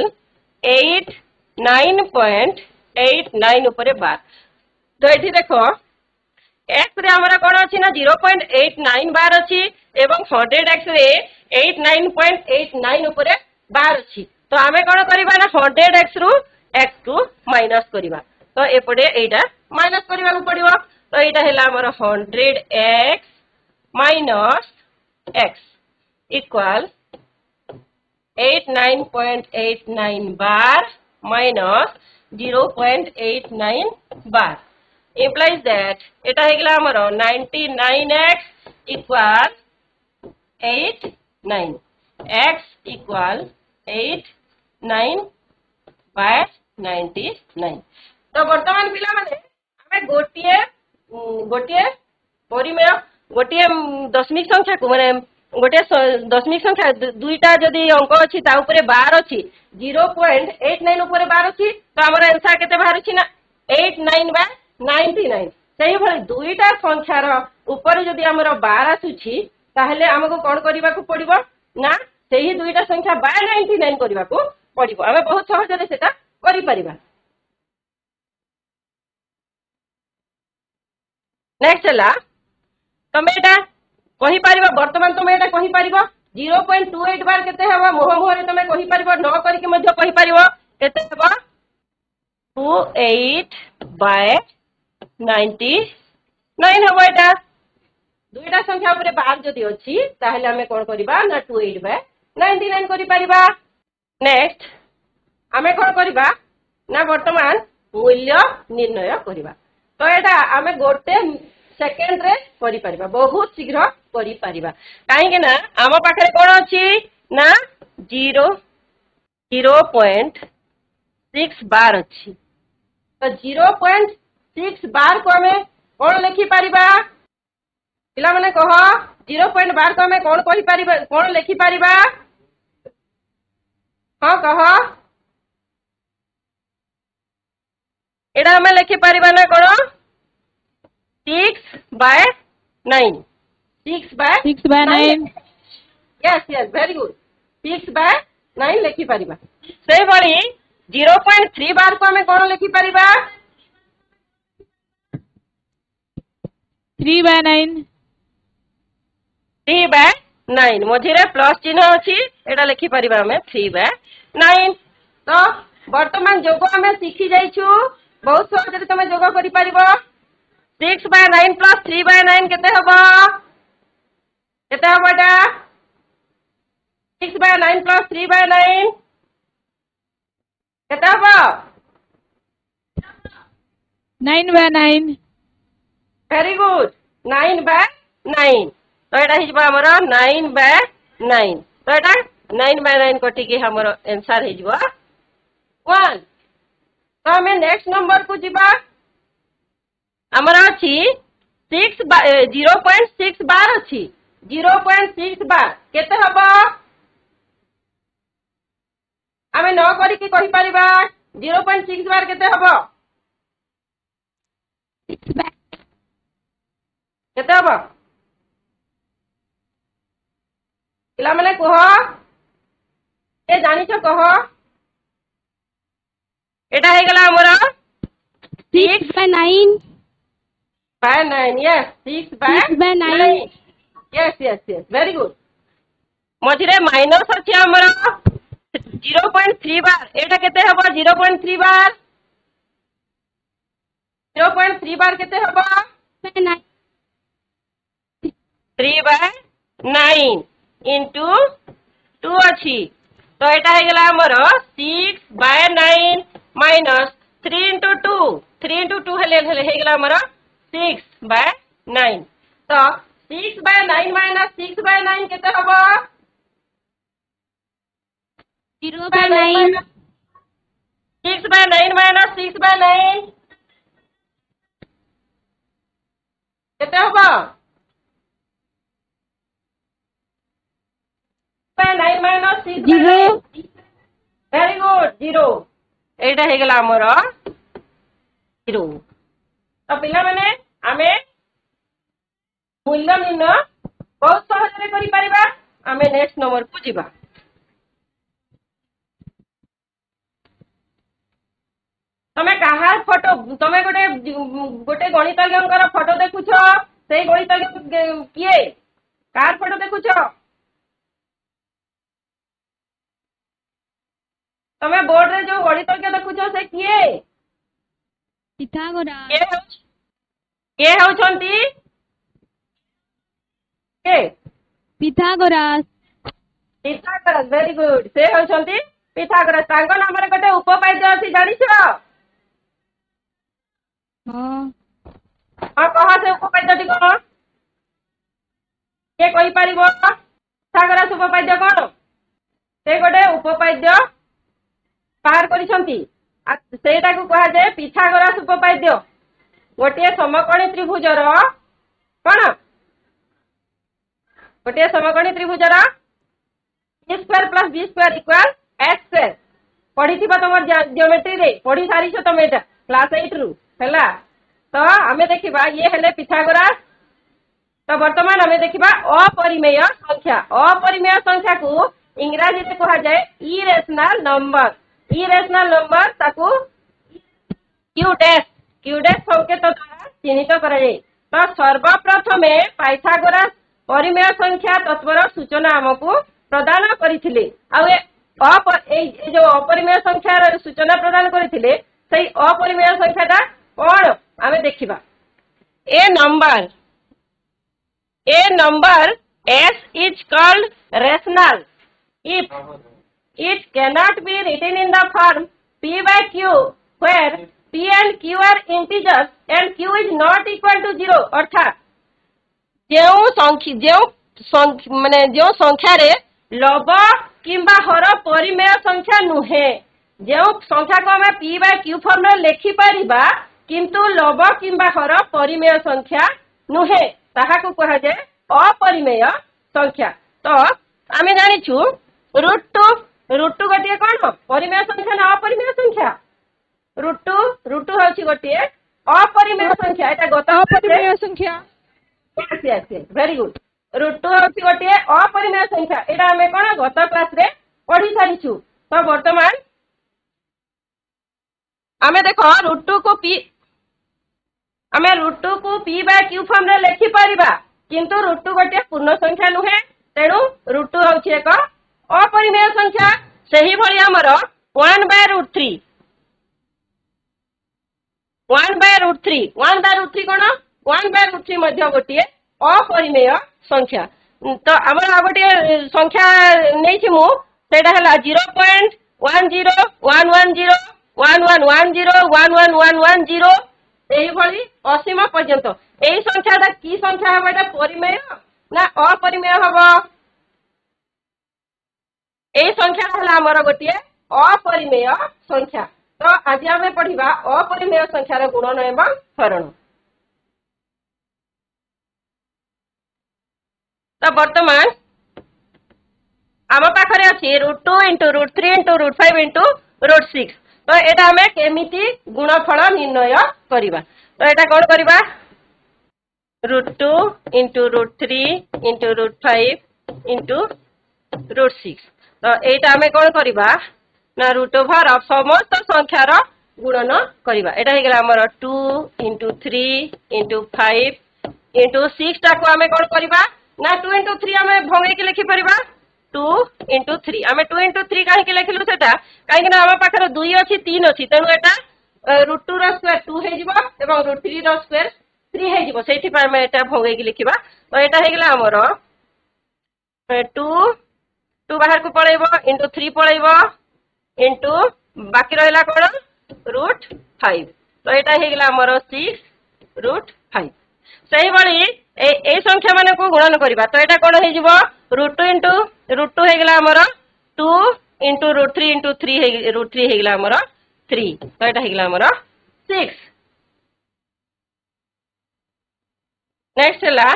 89.89 ऊपरे बार तो एठी देखो x रे हमरा कोन अछि ना 0.89 बार अछि एवं 100x रे 89.89 ऊपरे बार अछि तो हमें कोन करबा ना 100x रु x को माइनस करबा तो एपडे एटा माइनस करबा को पड़िबो तो एटा हेला हमर 100x minus x equal 89.89 bar minus 0.89 bar implies that eta he gela amaro 99x equal 89 x equal 89/99 तो वर्तमान पिला माने हमें गोटिए परिमेय गोटे दशमिक संख्या को माने गोटे दशमिक संख्या दुईटा जदि अंक अच्छी ता ऊपर 12 अच्छी 0.89 ऊपर 12 अच्छी तो आमर आंसर केते बाहर ना 89/99 सही भली दुईटा संख्यार ऊपर जदि आमर 12 आसुची ताहले हमको कौन करने को पड़ो ना से ही दुईटा संख्या बाय 99 करने को पड़ो आम बहुत सहज से कर। नेक्स्ट है तुम यहाँ कही पार बर्तमान तुम यहाँ कही पार 0.28 बार केते हवा मुह मुहर तुम कही पार न करके कही पार केते हवा 28/99 हवा एटा दुईटा संख्या ऊपर 12 जदि अच्छी ताहले आमे कोन करबा ना 28/99 करि परिबा। नेक्स्ट आमे कोन करबा ना वर्तमान मूल्य निर्णय करबा तो एटा आमे गोटे सेकेंड रे करि परिबा बहुत शीघ्र करि परिबा काहे के ना आम पाखरे कोन अछि ना 0.6 बार अछि तो 0.6 बार को आमे कोन लिखि परिबा पिला माने कह 0.12 को आमे कोन कहि परिबा कोन लिखि परिबा हां कह एडा आमे लिखि परिबा ना कोन 6/9 6/9 यस यस वेरी गुड 6/9 लिखि परिबा से बड़ी 0.3 बार को आमे कोन लिखि परिबा 3/9 3/9 मझे प्लस चिन्ह अच्छी एटा लिखि परिबा हमें 3/9 तो वर्तमान जोग हमें सीखी जाइछु बहुत सहज तुम जोग करि परिबो 6/9 प्लस 3/9 केते हबो केते हबो एटा 6/9 प्लस 3/9 केते हबो 9/9 वेरी गुड 9/9 तो एटा हिजबा हमर 9/9 तो एटा 9/9 कटि के हमर आंसर हिजबा 1 तो हमें नेक्स्ट नंबर को जिबा हमर अछि 0.6 बार अछि 0.6 बार केते हबो हमें न करि के कहि परिबा 0.6 बार केते हबो 6 बार केते हबो पिला माने कह ए जानिछ कह एटा हे गला हमर 6/9 yes 6/9 yes yes yes very good मझिरे माइनस अछि हमर 0.3 बार एटा केते हबो 0.3 बार 0.3 बार केते हबो 3/9 into 2 अछि तो एटा हे गला हमर 6/9 minus 3 into 2 3 into 2 हेले हे गला हमर 6/9 तो 6/9 minus 6/9 केते हबो 0/9 6/9 minus 6/9 केते हबो 9 minus 6/9 वेरी गुड 0 एटा हे गला हमर 0 तो पिला माने आमे मूल्य निर्णय बहुत सहज रे करि परिबा आमे नेक्स्ट नंबर को जिबा तमे कहार फोटो तमे गोटे गणितज्ञर फोटो देखुछ से गणितज्ञ किए कार फोटो देखुछ तमे बोर्ड रे जो गणितज्ञ देखुछ से किए पिथागोरास के होछंती के पिथागोरास पिथागोरास वेरी गुड से होछंती पिथागोरास तांको नाम रे गोटे उपपाद्य अछि जानिछ हां हां कहा से उपपाद्य टी कोन के कहि परिबो पिथागोरास उपपाद्य कोन से गोटे उपपाद्य बाहर करिसंती सेटा को कहा जाए पिथागोरास उपपाद्य गोटे समकोणी त्रिभुजर कोन गोटे समकोणी त्रिभुजर A square plus B square equal X square पढ़ी तुम जियोमेट्री रे पढ़ी सारी तुम एटा क्लास 8 रु हैला। तो आमे देखिबा ये हेले पिथागोरास। तो वर्तमान आमे देखिबा अपरिमेय संख्या। अपरिमेय संख्या को इंग्रजी में कहा जाए इरेशनल नंबर। इरेशनल नंबर ताकू क्यू डैश संकेत द्वारा चिन्हित करा जाए। तो सर्वप्रथमे पाइथागोरास परिमेय संख्या तत्वर सूचना हमको प्रदान करथिले। आ जो अपरिमेय संख्यार सूचना प्रदान करथिले सही अपरिमेय संख्याटा कौन आमे देखिबा। A number S is called rational if it cannot be written in the form P by Q where P and Q are integers and Q is not equal to 0 अर्थात जो संख्या रे लव किंबा हर परिमेय संख्या नुहे जो संख्या को हमें P by Q फॉर्म रे लिखि परिबा किंतु लव किंबा हर परिमेय संख्या नुहे ताहा को कहा जाए अपरिमेय संख्या। तो आमे जानिछु √2 गोटे कौन परिमेय संख्या ना अपरिमेय संख्या। √2 होछि गोटे अपरिमेय संख्या। एटा गत अपरिमेय संख्या। Yes very good. √2 होछि गोटे अपरिमेय संख्या। एटा हमें कौन गत क्लास रे पढ़ी सारिछु। तो वर्तमान आमे देखो √2 को P by Q फॉर्म रे लिखि परिबा किंतु √2 गोटे पूर्ण संख्या नुहे तेणु √2 होछि एक अपरिमेय संख्या। सही भली हमर 1/√3 कोन 1/√3 मध्य गोटे अपरिमेय संख्या। तो हमर आ गोटे संख्या नै छि मु सेटा हला 0.1011011110 एही भली असीम पर्यंत। एही संख्याटा की संख्या हबा एटा परिमेय ना अपरिमेय हबा। एही संख्या हला हमर गोटे अपरिमेय संख्या। तो आज आमे पढ़िबा अपरिमेय संख्यार गुणन एवं हरण। तो वर्तमान आम पाखरे अछि √2 * √3 * √5 * √6। तो एटा हमें केमिति गुणफल निर्णय करिबा। तो एटा कोन करिबा √2 * √3 * √5 * √6। तो एटा हमें कोन करिबा ना √ओवर समस्त संख्यार गुणन करिबा। एटा हे गेला हमर 2 * 3 * 5 * 6 टा को हमें कोन करिबा ना 2 * 3 हमें भंगे के लिखि परिबा 2 * 3 आमे 2 * 3 काहे के लिखिलु सेटा काहे ना हम पाखर 2 अछि 3 अछि तेनु एटा √2 रो स्क्वायर 2 हे जिवो एवं √3 रो स्क्वायर 3 हे जिवो सेठी पर हम एटा भंगे के लिखिबा। तो एटा हे गेला हमर 2 बाहर को पळेबो * 3 पळेबो इनटू बाकी रहला कोन √5। तो एटा हे गेला हमर 6 √5। सही बळी ए संख्या माने को गुणन करिबा। तो एटा कोन हे जिवो √2 हे गेला हमर 2 * √3 * 3 हे √3 हे गेला हमर 3। तो एटा हे गेला हमर 6। नेक्स्ट हला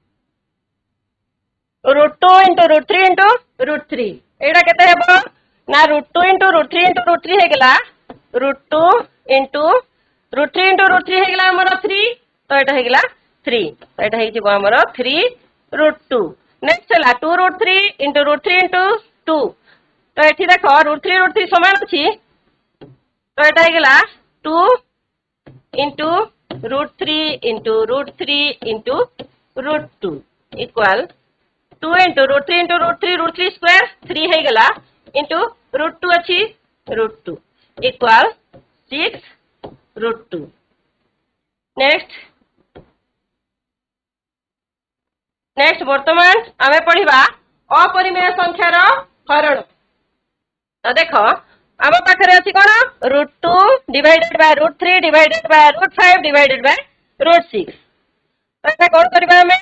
√2 * √3 * √3 एटा केते हेबो ना √2 * √3 * √3 हे गेला √2 * √3 * √3 हे गेला हमर 3। तो एटा हे गेला 3। तो एटा हे जिवो हमर 3 √2। नेक्स्ट हला 2 √3 * √3 * 2। तो एठी देखो √3 समान अछि। तो एटा हे गेला 2 * √3 * √3 * √2 इक्वल 2 * √3 * √3 स्क्वायर 3 हे गेला इनटू √2 अछि √2 इक्वल 6 √2। नेक्स्ट वर्तमान आमे पढ़िबा अपरिमेय संख्यार हरण। तो देखो आम पाखरे अछि कोन √2 divided by √3 divided by √5 divided by √6। तो एटा कोन करबा हमें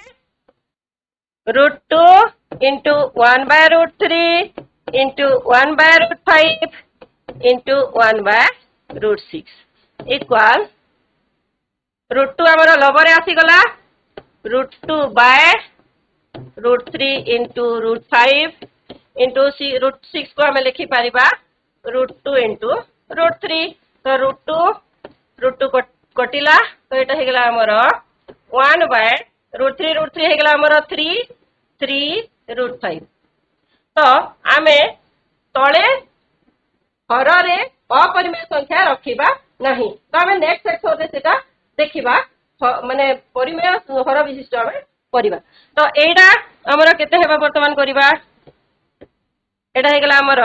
√2 * 1/√3 * 1/√5 * 1/√6 इक्वल √2 हमर लबरे आसी गला √2 बाय √3 इंटू √5 इंटू √6 को आम लिखिपर √2 इंटू √3 तो √2 कटिला तो यहाँ होगा आमर 1 बाय √3 होगा आमर 3 √5 तो आम तले हर रे अपरिमेय संख्या रखिबा नहीं तो आम नेक्स्ट सेक्शन से देखा माने परिमेय हर विशिष्ट आम करवा तो एटा आमर केते हेबा वर्तमान करवा एटा हेगला आमर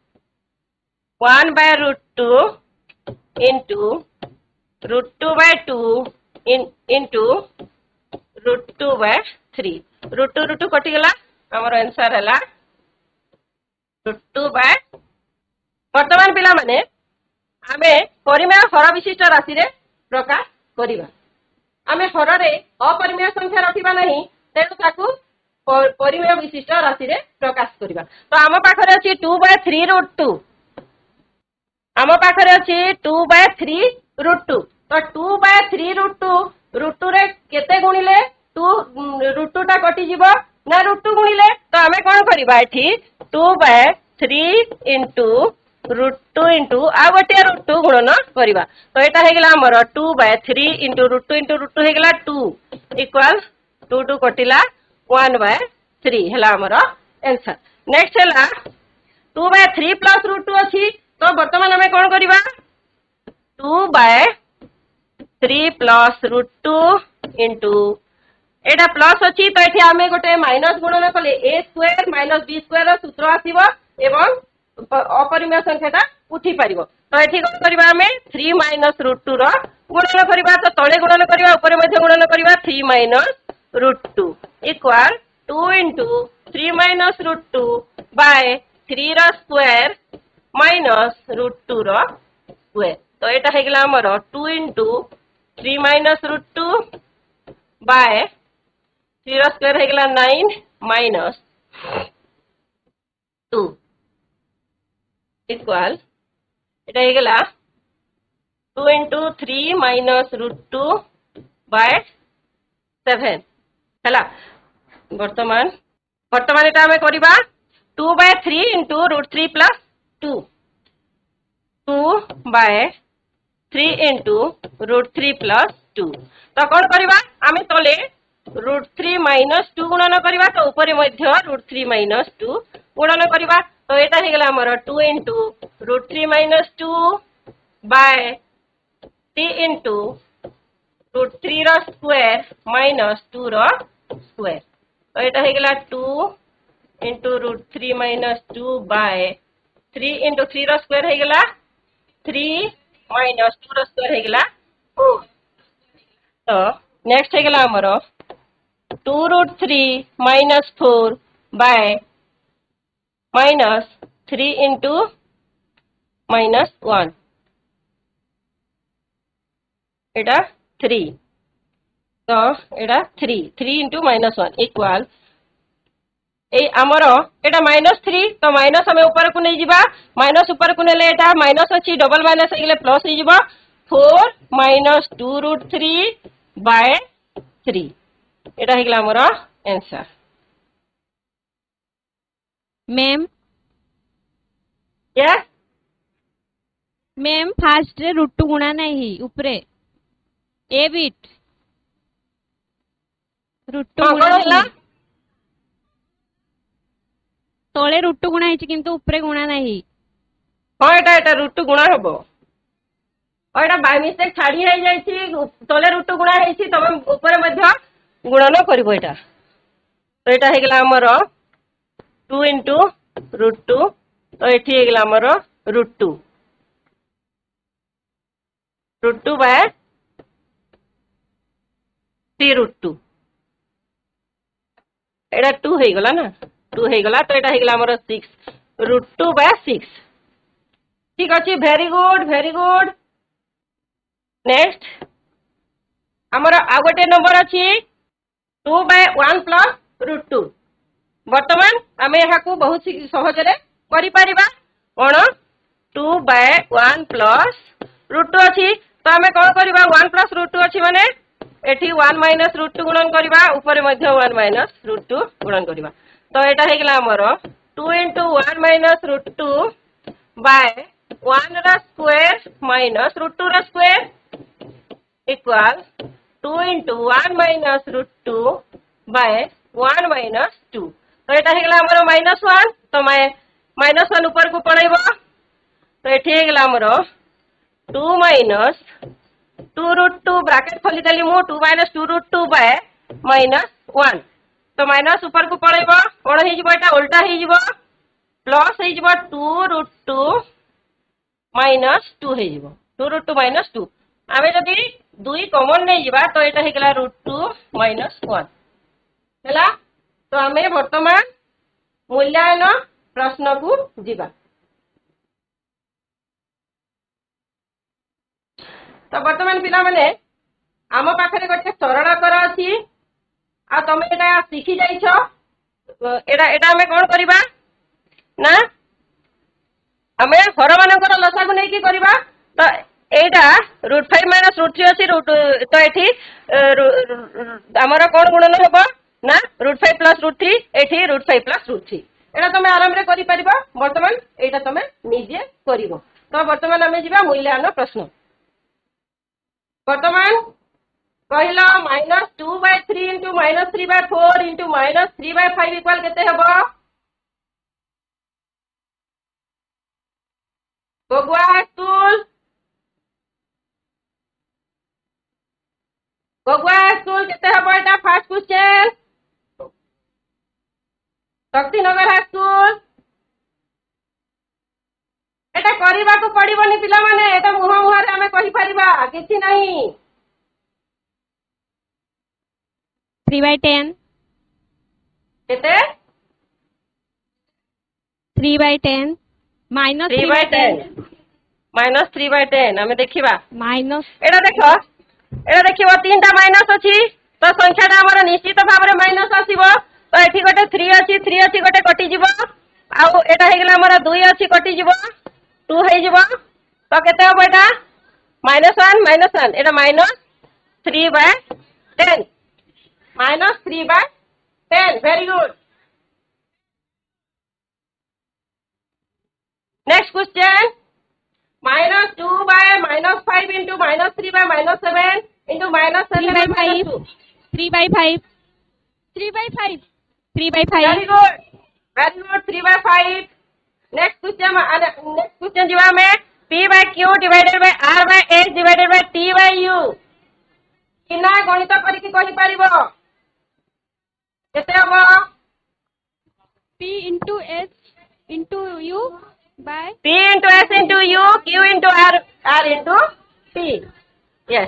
1 by √2 into √2 by 2 into √2 by 3 √2 कटिगला आमर आंसर है √2 बाय वर्तमान पिला माने आमे परिमेय हर विशिष्ट राशि रे प्रकाश करिबा आमे हर रे अपरिमेय संख्या रखिबा नहीं तेणु ताकू परिमेय विशिष्ट राशि रे प्रकाश करिबा तो आम पाखरे अछि 2 बाय 3 √2 आम पाखरे अछि 2 बाय 3 √2 तो 2 बाय 3 √2 रे केते गुणिले 2 √2 टा कटि जिवो ना √2 गुणिले तो आमे कोन करिबा एठी 2 बाय 3 इंटू √2 इंटू आ गोटे √2 गुणन करवा तो यहाँ होगा आमर 2 बाय 3 इंटू √2 होगा 2 इक्वाल 2 कटिला 1 बाय 3 है आमर आंसर नेक्स्ट है 2 बाय 3 प्लस √2 अच्छी तो बर्तमान आम कौन करवा 2 बाय 3 प्लस √2 इंटू एटा प्लस अच्छी तो ये आम गोटे माइनस गुणन कले a square minus b square सूत्र आसव एवं अपरिमेय संख्याटा उठी पार तो ये कौन करवा आम 3 माइनस √2 गुणन करवा तो तले गुणन करवा ऊपर गुणन करवा 3 minus √2 equal 2 into 3 minus √2 by 3 square minus √2 square तो यहाँ होगा आमर 2 इंटू 3 माइनस √2 बाय 3 स्क्वायर होगा 9 माइनस 2 इक्वाल ये 2 इंटू 3 माइनस √2 बाय 7 है वर्तमान ये आम करवा 2 by 3 into √3 plus 2 by 3 into √3 plus 2 तो कौन करवा आम तले √3 माइनस 2 गुणन करवा तो ऊपर √3 माइनस 2 गुणन करवा तो यहाँ होगा आमर 2 into √3 minus 2 by 3 into √3 square minus 2 square तो यहाँ होगा 2 into √3 minus 2 by 3 into 3 square होगा 3 माइनस 2 स्क्वायर होगा 4 तो नेक्स्ट होगा आमर 2 √3 minus 4 by minus 3 into minus 1 एटा 3 तो एटा 3 इंटू माइनस 1 इक्वाल आमर एटा माइनस 3 तो माइनस आम ऊपर को नहीं जावा माइनस ऊपर को नेले एटा माइनस अच्छी डबल माइनस हो प्लस हो 4 माइनस 2 √3 बाय 3 एटा होगा आमर answer ma'am yes ma'am fast रे √2 गुणा नहीं ऊपरे ए बिट √2 गुणा नहीं तले √2 गुणा है किंतु ऊपरे गुणा नहीं हाँ एटा √2 गुणा हम और एटा बाय मिस्टेक छाड़ी है जाइछि तले √2 गुणा है तब ऊपर मध्य गुणन करिवो एटा तो एटा हेगला हमर 2 इंटू √2 तो ये होगा आमर √2 बाय 3 √2 एटा 2 हो गला ना 2 हो गला तो यहाँ होगा आमर 6 √2 बाय 6 ठीक अच्छे वेरी गुड नेक्स्ट आमर आ गोटे नंबर अच्छी 2 बाय 1 प्लस √2 वर्तमान आम यहाँ को बहुत सहजरे करिपारिबा कौन 2 बाय 1 प्लस √2 अच्छी तो आम कौन करवा 1 प्लस √2 अच्छी माने एठी 1 माइनस रूट 2 गुणन करवा ऊपर मध्य 1 माइनस रूट 2 गुणन करवा तो एटा हे गेला हमर 2 into 1 माइनस रूट 2 बाय 1 रा स्क्वायर माइनस रूट 2 रा square equal 2 into 1 minus root 2 by 1 minus 2 तो एटा हे गेला हमर -1 तो -1 ऊपर को पड़ेबो तो एठी हे गेला हमर 2 माइनस 2 रूट 2 ब्रैकेट खोली देली मु 2 माइनस 2 रूट 2 बाय -1 तो माइनस ऊपर को पड़ेबो कोन हे जिवो एटा उल्टा हे जिवो प्लस हे जिवो 2 रूट 2 माइनस 2 हे जिवो 2 रूट 2 माइनस 2 आमे जदी 2 कॉमन नै जिबा तो एटा हे गेला रूट 2 माइनस 1 हैला तो आमे वर्तमान मूल्यांकन प्रश्न को जिबा तो वर्तमान पिला माने आम पाखरे गोटे सरलकर अछि आ तमे एटा सिखि जाइछो एटा एटा हमें कोन करिबा ना हमें घर मानकर लसा को नै की करिबा तो एटा रूट 5 माइनस रूट 3 अछि रूट तो एठी हमर कोन गुणन हेबो ना रूट 5 प्लस रूट 3 एठी रूट 5 प्लस रूट 3 एटा तमे आराम रे करि परिबा वर्तमान एटा तमे निजे करिवो तो वर्तमान हमें जिबा मूल्यांकन प्रश्न वर्तमान कहला -2/3 into -3/4 into -3/5 इक्वल केते हबो गोगुआ स्कूल केते हबो एटा first question Shaktinagar high school एटा करिबा को पड़िबोनी पिला माने एटा मुहा मुहा रे हमें कहि परिबा किछि नहीं 3/10 केते 3/10 माइनस 3/10 माइनस 3/10 हमें देखिबा माइनस एटा देखिबो तीनटा माइनस अछि तो संख्याटा हमर निश्चित भाबरे माइनस आसीबो तो एठी गोटे 3 अछि गोटे कटि जिवो आ एटा हे गेला हमर 2 अछि कटि जिवो 2 हे जिवो तो केते हबो एटा -1 एटा -3/10 -3/10 very good next question -2 by -5 into -3 by -7 into -7 by -2 3/5 very good 3/5 next question जीवा में p by q divided by r by h divided by t by u किना गणित करिकि कहि परिबो केते हबो p into h into u by p into s into u q into r into t yes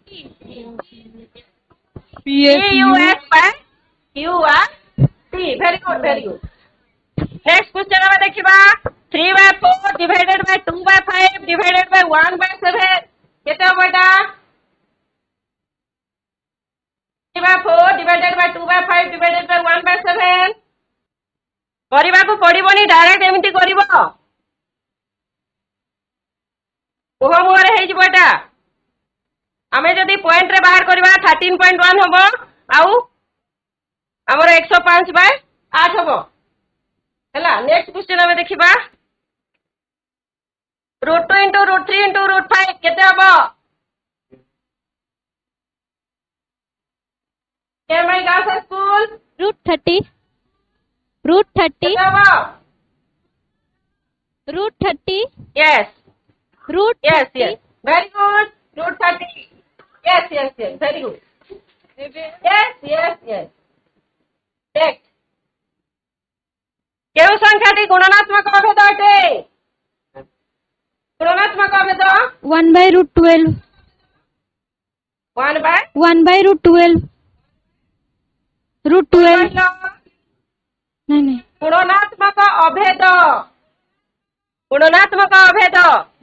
p u s by q r t very good next question हम देखिबा 3/4 divided by 2/5 divided by 1/7 केते हबो एटा 3/4 divided by 2/5 divided by 1/7 करिबा को पड़िबोनी direct एमिति करिवो ओहो मोरे हे जिवो एटा हमें जदी पॉइंट रे बाहर करबा 13.1 हबो आउ हमर 105/8 हबो हैला नेक्स्ट क्वेश्चन हमें देखिबा √2 into √3 into √5 केते हबो के माय गास स्कूल √30 केते हबो √30 yes √30 yes very good √30 yes very good yes next केउ संख्याटी गुणनात्मक अभेद अटे गुणनात्मक अभेद 1/√12 1/√12 √12 नहीं गुणनात्मक अभेद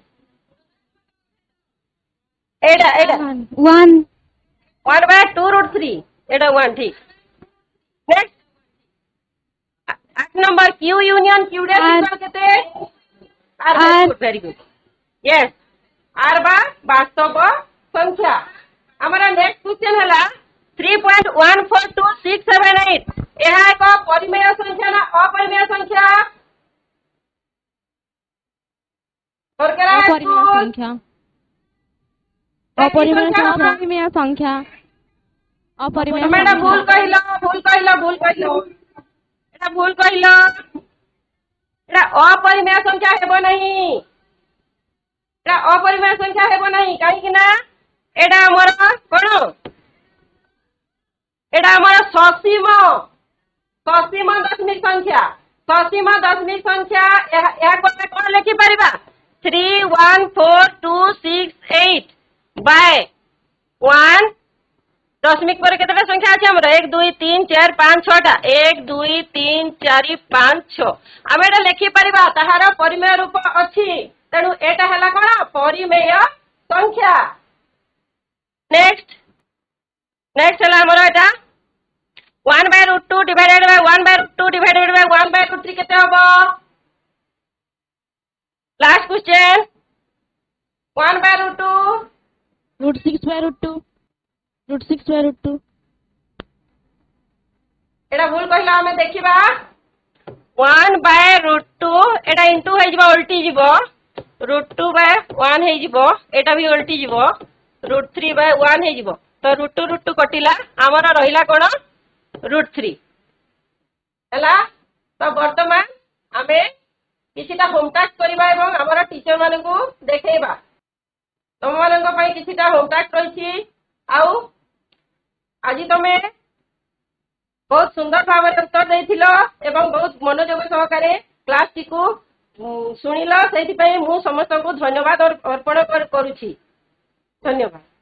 एटा 1/2√3 एटा 1 ठीक next 8 number q union q dash equal केते r very good yes r बा वास्तव संख्या हमारा नेक्स्ट क्वेश्चन है 3.142678 यह एक परिमेय संख्या ना अपरिमेय संख्या और क्या है अपरिमेय संख्या अपरिमेय संख्या अपरिमेय संख्या अपरिमेय मैडम भूल कहिलो एटा भूल कहिलो एटा अपरिमेय संख्या हेबो नहीं एटा अपरिमेय संख्या हेबो नहीं काहे कि ना एटा हमर कोन एटा हमर ससीम दशमिक संख्या या कोन लिखि परिबा 314268 बाय 1 दशमिक पर केतटा संख्या अछि हमर 1 2 3 4 5 6 टा 1 2 3 4 5 6 हम एटा लिखि परिबा ताहार परिमेय रूप अछि तेनु एटा हला कोन परिमेय संख्या नेक्स्ट हला हमर एटा 1/√2 divided by 1/√2 divided by 1/√3 केते होबो लास्ट क्वेश्चन 1/√2 √6/√2 √6/√2 एटा भूल कहला हमें देखिबा 1/√2 एटा इनटू हे जिवो उल्टी जिवो √2/1 हे जिवो एटा भी उल्टी जिवो √3/1 हे जिवो तो √2 कटिला हमर रहिला कोन √3 हला तो वर्तमान हमें किछिटा होम टास्क करिबा एवं हमर टीचर माने को देखेबा तुम माने को पई किछिटा होम टास्क रहिछि आउ आज तुम बहुत सुंदर भाव उत्तर देथिलो एवं बहुत मनोयोग सहकारे क्लास टी को सुनिलो सेति पई मु समस्त को धन्यवाद अर्पण करूछि धन्यवाद।